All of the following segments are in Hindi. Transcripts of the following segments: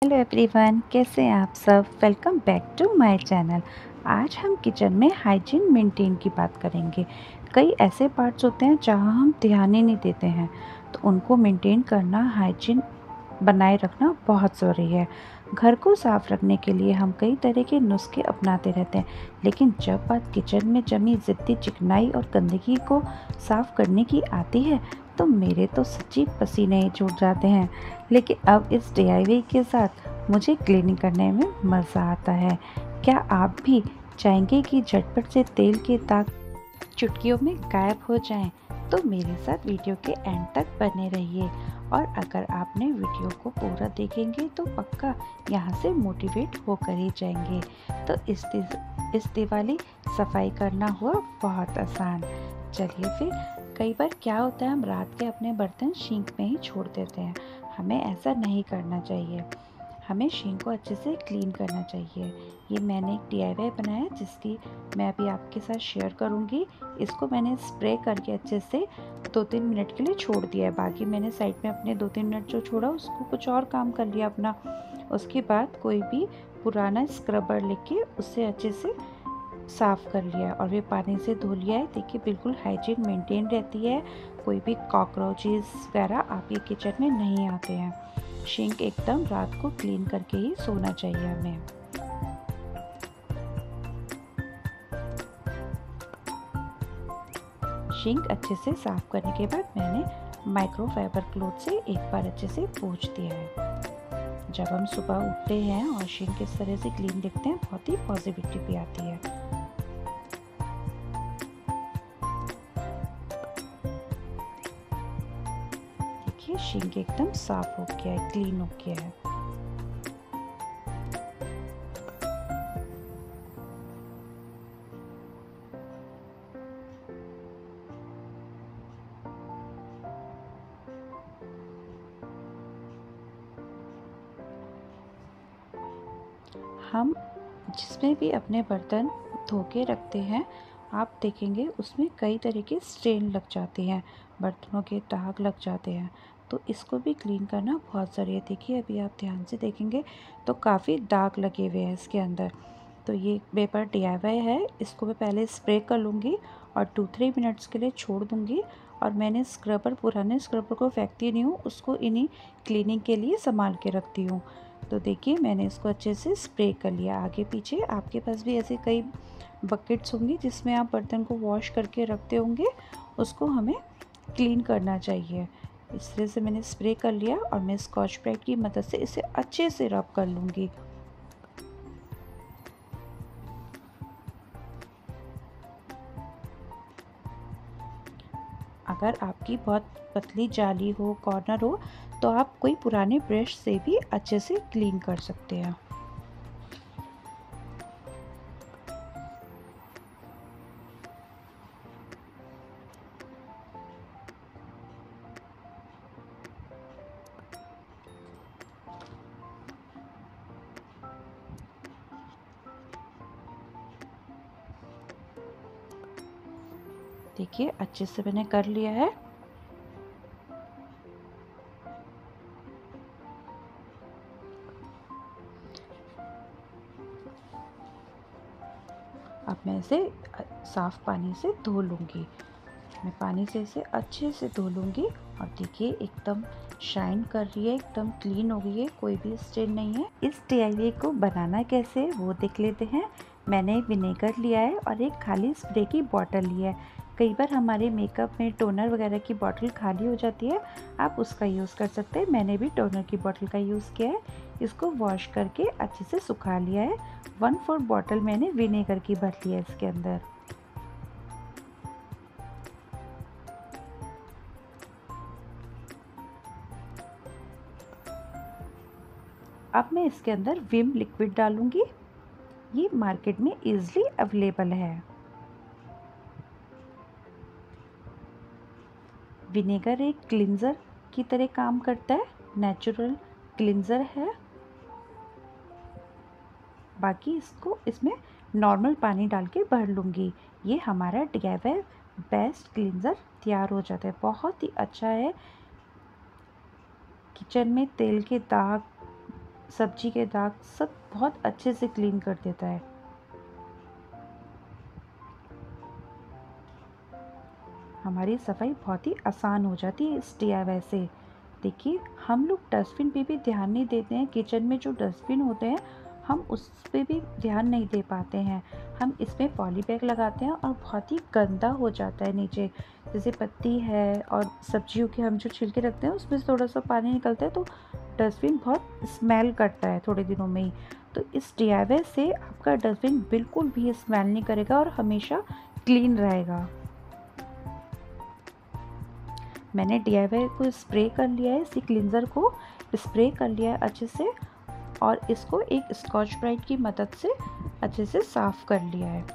हेलो एवरीवन, कैसे हैं आप सब। Welcome back to my channel. आज हम किचन में हाइजीन मेंटेन की बात करेंगे। कई ऐसे पार्ट्स होते हैं जहां हम ध्यान ही नहीं देते हैं, तो उनको मेंटेन करना, हाइजीन बनाए रखना बहुत ज़रूरी है। घर को साफ रखने के लिए हम कई तरह के नुस्खे अपनाते रहते हैं, लेकिन जब बात किचन में जमी ज़िद्दी चिकनाई और गंदगी को साफ करने की आती है, तो मेरे तो सच्ची पसीने ही छूट जाते हैं। लेकिन अब इस डीआईवाई के साथ मुझे क्लीनिंग करने में मज़ा आता है। क्या आप भी चाहेंगे कि झटपट से तेल के दाग चुटकियों में गायब हो जाएं? तो मेरे साथ वीडियो के एंड तक बने रहिए। और अगर आपने वीडियो को पूरा देखेंगे तो पक्का यहाँ से मोटिवेट होकर ही जाएंगे। तो इस दिवाली सफाई करना हुआ बहुत आसान। चलिए फिर। कई बार क्या होता है, हम रात के अपने बर्तन सिंक में ही छोड़ देते हैं। हमें ऐसा नहीं करना चाहिए। हमें सिंक को अच्छे से क्लीन करना चाहिए। ये मैंने एक डीआईवाई बनाया जिसकी मैं अभी आपके साथ शेयर करूँगी। इसको मैंने स्प्रे करके अच्छे से 2-3 मिनट के लिए छोड़ दिया है। बाकी मैंने साइड में अपने 2-3 मिनट जो छोड़ा उसको कुछ और काम कर लिया अपना। उसके बाद कोई भी पुराना स्क्रबर लेके उससे अच्छे से साफ़ कर लिया और वे पानी से धो लिया है। देखिए बिल्कुल हाइजीन मेंटेन रहती है। कोई भी कॉकरोचेस वगैरह आपके किचन में नहीं आते हैं। सिंक एकदम रात को क्लीन करके ही सोना चाहिए हमें। सिंक अच्छे से साफ करने के बाद मैंने माइक्रोफाइबर क्लॉथ से एक बार अच्छे से पोंछ दिया है। जब हम सुबह उठते हैं और सिंक इस तरह से क्लीन दिखते हैं, बहुत ही पॉजिटिविटी भी आती है। देखिए सिंक एकदम साफ हो गया है, क्लीन हो गया है। हम जिसमें भी अपने बर्तन धो के रखते हैं, आप देखेंगे उसमें कई तरह के स्टेन लग जाते हैं, बर्तनों के दाग लग जाते हैं। तो इसको भी क्लीन करना बहुत ज़रूरी है। देखिए अभी आप ध्यान से देखेंगे तो काफ़ी दाग लगे हुए हैं इसके अंदर। तो ये पेपर डीआईवाई है। इसको मैं पहले स्प्रे कर लूँगी और 2-3 मिनट्स के लिए छोड़ दूँगी। और मैंने पुराने स्क्रबर को फेंकती नहीं हूँ, उसको इन्हीं क्लीनिंग के लिए संभाल के रखती हूँ। तो देखिए मैंने इसको अच्छे से स्प्रे कर लिया आगे पीछे। आपके पास भी ऐसे कई बकेट्स होंगी जिसमें आप बर्तन को वॉश करके रखते होंगे, उसको हमें क्लीन करना चाहिए। इस तरह से मैंने स्प्रे कर लिया और मैं स्कॉच ब्राइट की मदद से इसे अच्छे से रब कर लूँगी। अगर आपकी बहुत पतली जाली हो, कॉर्नर हो, तो आप कोई पुराने ब्रश से भी अच्छे से क्लीन कर सकते हैं। देखिए अच्छे से मैंने कर लिया है। अब मैं इसे साफ़ पानी से धो लूँगी। मैं पानी से इसे अच्छे से धो लूँगी और देखिए एकदम शाइन कर रही है, एकदम क्लीन हो गई है, कोई भी स्टेन नहीं है। इस डीआईवाई को बनाना कैसे है वो देख लेते हैं। मैंने विनेगर लिया है और एक खाली स्प्रे की बॉटल लिया है। कई बार हमारे मेकअप में टोनर वगैरह की बॉटल खाली हो जाती है, आप उसका यूज़ कर सकते हैं। मैंने भी टोनर की बॉटल का यूज़ किया है। इसको वॉश करके अच्छे से सुखा लिया है। 1/4 बॉटल मैंने विनेगर की भर ली है इसके अंदर। अब मैं इसके अंदर विम लिक्विड डालूंगी। ये मार्केट में इजीली अवेलेबल है। विनेगर एक क्लींजर की तरह काम करता है, नेचुरल क्लींजर है। बाकी इसको इसमें नॉर्मल पानी डाल के भर लूँगी। ये हमारा डीआईवाई बेस्ट क्लींजर तैयार हो जाता है। बहुत ही अच्छा है। किचन में तेल के दाग सब्जी के दाग सब बहुत अच्छे से क्लीन कर देता है। हमारी सफाई बहुत ही आसान हो जाती है इस डीआईवाई से। देखिए, हम लोग डस्टबिन पे भी ध्यान नहीं देते हैं। किचन में जो डस्टबिन होते हैं, हम उस पे भी ध्यान नहीं दे पाते हैं। हम इसमें पॉली बैग लगाते हैं और बहुत ही गंदा हो जाता है नीचे। जैसे पत्ती है और सब्जियों के हम जो छिलके रखते हैं उसमें से थोड़ा सा पानी निकलता है, तो डस्टबिन बहुत स्मेल करता है थोड़े दिनों में ही। तो इस डीआईवाई से आपका डस्टबिन बिल्कुल भी स्मेल नहीं करेगा और हमेशा क्लीन रहेगा। मैंने डीआईवाई को स्प्रे कर लिया है, इसी क्लींजर को स्प्रे कर लिया है अच्छे से, और इसको एक स्कॉच ब्राइट की मदद से अच्छे से साफ कर लिया है।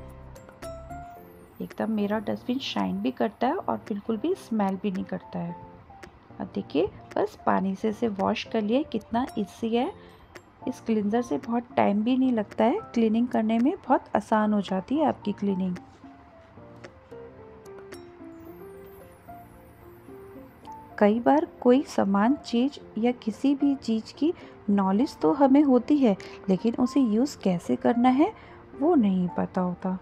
एकदम मेरा डस्टबिन शाइन भी करता है और बिल्कुल भी स्मेल भी नहीं करता है। अब देखिए, बस पानी से इसे वॉश कर लिया। कितना इजी है। इस क्लींजर से बहुत टाइम भी नहीं लगता है, क्लीनिंग करने में बहुत आसान हो जाती है आपकी क्लीनिंग। कई बार कोई सामान चीज़ या किसी भी चीज़ की नॉलेज तो हमें होती है, लेकिन उसे यूज़ कैसे करना है वो नहीं पता होता।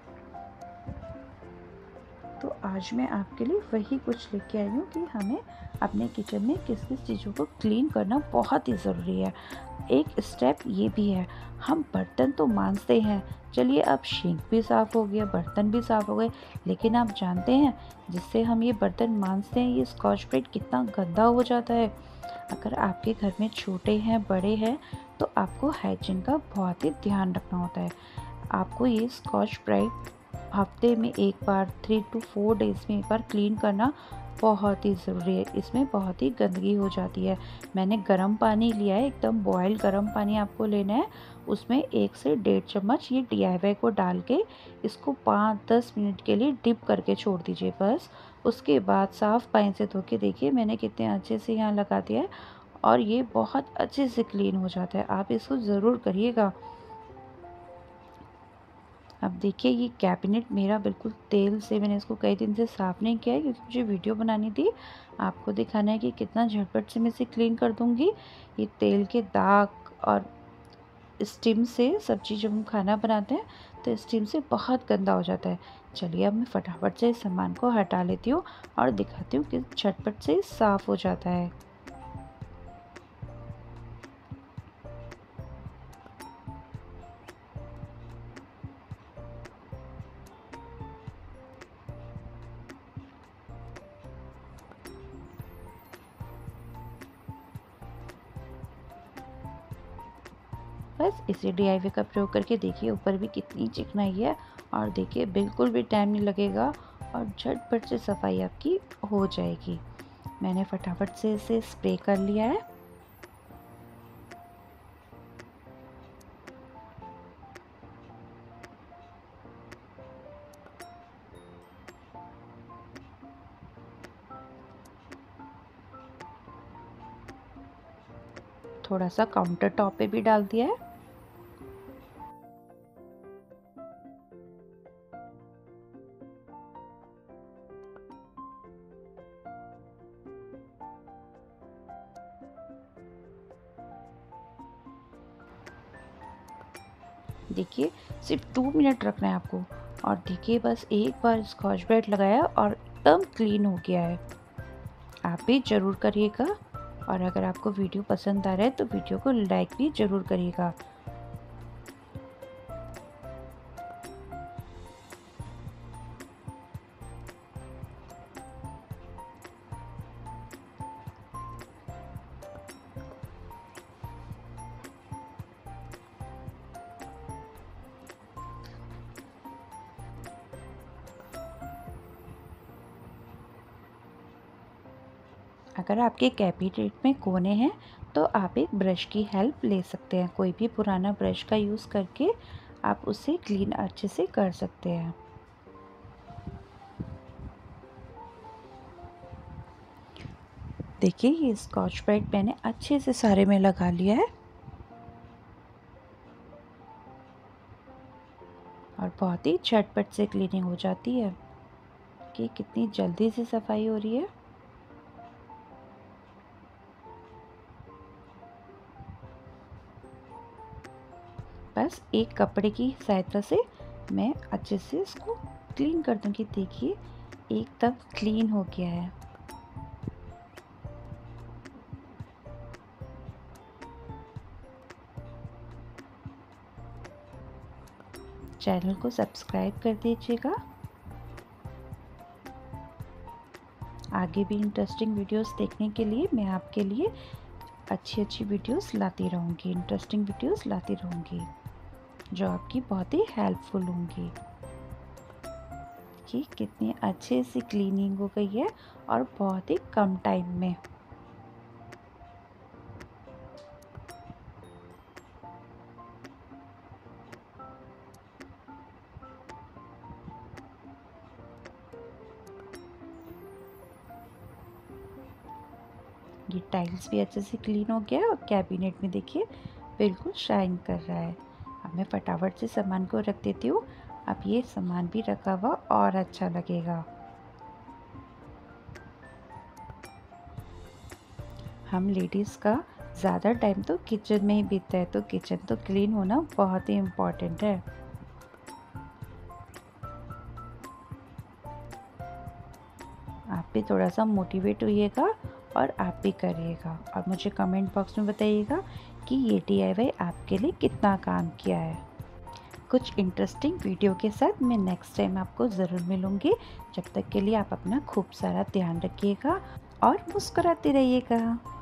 तो आज मैं आपके लिए वही कुछ लेके आई हूँ कि हमें अपने किचन में किस किस चीज़ों को क्लीन करना बहुत ही ज़रूरी है। एक स्टेप ये भी है, हम बर्तन तो मांजते हैं, चलिए अब सिंक भी साफ़ हो गया, बर्तन भी साफ़ हो गए, लेकिन आप जानते हैं जिससे हम ये बर्तन मांजते हैं, ये स्कॉच ब्राइट कितना गंदा हो जाता है। अगर आपके घर में छोटे हैं, बड़े हैं, तो आपको हाइजीन का बहुत ही ध्यान रखना होता है। आपको ये स्कॉच ब्राइट हफ्ते में एक बार 3 to 4 डेज़ में एक बार क्लीन करना बहुत ही ज़रूरी है। इसमें बहुत ही गंदगी हो जाती है। मैंने गर्म पानी लिया है, एकदम बॉयल गर्म पानी आपको लेना है। उसमें 1 से 1.5 चम्मच ये डीआईवाई को डाल के इसको 5-10 मिनट के लिए डिप करके छोड़ दीजिए बस। उसके बाद साफ़ पानी से धो के देखिए मैंने कितने अच्छे से यहाँ लगा दिया है और ये बहुत अच्छे से क्लीन हो जाता है। आप इसको ज़रूर करिएगा। अब देखिए, ये कैबिनेट मेरा बिल्कुल तेल से, मैंने इसको कई दिन से साफ़ नहीं किया है क्योंकि मुझे वीडियो बनानी थी। आपको दिखाना है कि कितना झटपट से मैं इसे क्लीन कर दूँगी। ये तेल के दाग और स्टीम से, सब्ज़ी जब हम खाना बनाते हैं तो स्टीम से बहुत गंदा हो जाता है। चलिए अब मैं फटाफट से इस सामान को हटा लेती हूँ और दिखाती हूँ कि झटपट से साफ़ हो जाता है। बस इसी डीआईवाई का प्रयोग करके देखिए ऊपर भी कितनी चिकनाई है, और देखिए बिल्कुल भी टाइम नहीं लगेगा और झटपट से सफाई आपकी हो जाएगी। मैंने फटाफट से इसे स्प्रे कर लिया है। थोड़ा सा काउंटर टॉप पे भी डाल दिया है। देखिए, सिर्फ 2 मिनट रखना है आपको, और देखिए बस एक बार स्कॉच ब्राइट लगाया और एकदम क्लीन हो गया है। आप भी ज़रूर करिएगा, और अगर आपको वीडियो पसंद आ रहा है तो वीडियो को लाइक भी ज़रूर करिएगा। अगर आपके कैबिनेट में कोने हैं तो आप एक ब्रश की हेल्प ले सकते हैं। कोई भी पुराना ब्रश का यूज़ करके आप उससे क्लीन अच्छे से कर सकते हैं। देखिए, ये स्कॉच ब्राइट मैंने अच्छे से सारे में लगा लिया है और बहुत ही झटपट से क्लीनिंग हो जाती है कि कितनी जल्दी से सफाई हो रही है। बस एक कपड़े की सहायता से मैं अच्छे से इसको क्लीन कर दूँगी। देखिए एकदम क्लीन हो गया है। चैनल को सब्सक्राइब कर दीजिएगा। आगे भी इंटरेस्टिंग वीडियोस देखने के लिए मैं आपके लिए अच्छी अच्छी वीडियोस लाती रहूँगी, इंटरेस्टिंग वीडियोस लाती रहूँगी जो आपकी बहुत ही हेल्पफुल होंगी। कि कितनी अच्छे से क्लीनिंग हो गई है और बहुत ही कम टाइम में। ये टाइल्स भी अच्छे से क्लीन हो गया है और कैबिनेट में देखिए बिल्कुल शाइन कर रहा है। अब मैं फटाफट से सामान को रख देती हूँ। अब ये सामान भी रखा हुआ और अच्छा लगेगा। हम लेडीज़ का ज़्यादा टाइम तो किचन में ही बीतता है, तो किचन तो क्लीन होना बहुत ही इम्पॉर्टेंट है। आप भी थोड़ा सा मोटिवेट होइएगा और आप भी करिएगा और मुझे कमेंट बॉक्स में बताइएगा कि ये DIY आपके लिए कितना काम किया है। कुछ इंटरेस्टिंग वीडियो के साथ मैं नेक्स्ट टाइम आपको ज़रूर मिलूँगी। जब तक के लिए आप अपना खूब सारा ध्यान रखिएगा और मुस्कुराते रहिएगा।